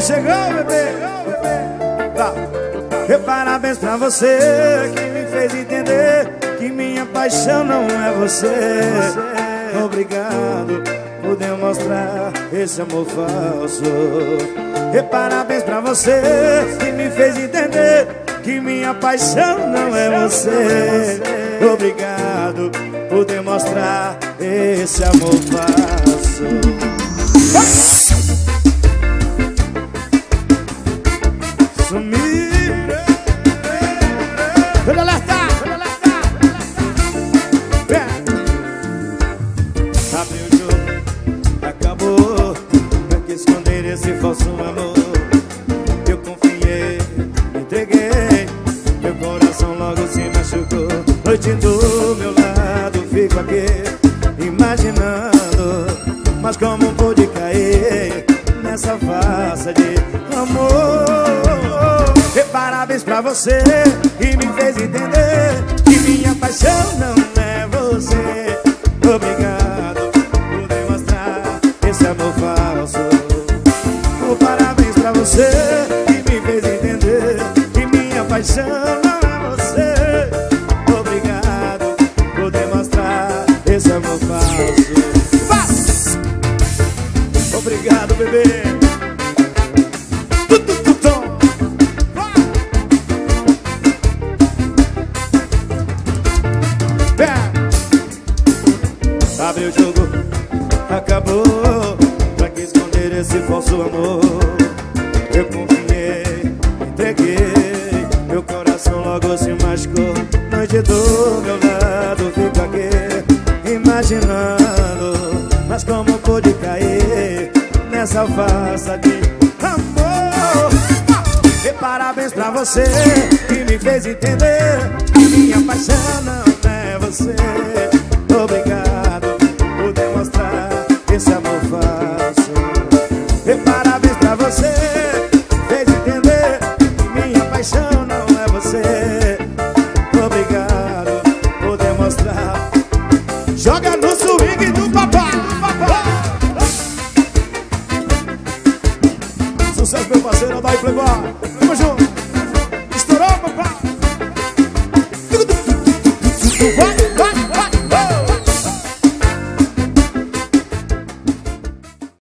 chegou, bebê. Tá. E parabéns pra você que me fez entender que minha paixão não é você. Obrigado por demonstrar esse amor falso. E parabéns pra você que me fez entender que minha paixão não é você. Obrigado por demonstrar esse amor falso. Sumir. Vou alertar, vou alertar. Abriu o jogo, acabou. Pra que esconder esse falso amor? Eu confiei, entreguei. Meu coração logo se machucou. Noite do meu lado, fico aqui imaginando. Mas como pude cair nessa farsa de amor? E parabéns pra você que me fez entender que minha paixão não é você. Obrigado por demonstrar esse amor falso. Oh, parabéns pra você que me fez entender que minha paixão não é você. Obrigado por demonstrar esse amor falso. Obrigado, bebê. Abre o jogo, acabou. Pra que esconder esse falso amor? Eu confiei, entreguei. Meu coração logo se machucou. Noite do meu lado, fico aqui imaginando. Mas como pude cair nessa farsa de amor? E parabéns pra você que me fez entender que minha paixão não é você. Obrigado por demonstrar esse amor falso. E parabéns pra você que fez entender que minha paixão não é você. Obrigado por demonstrar. Joga no swing do papai. Sucesso, meu parceiro, daí Playboy. Tamo junto. Estourou, papai. Vai.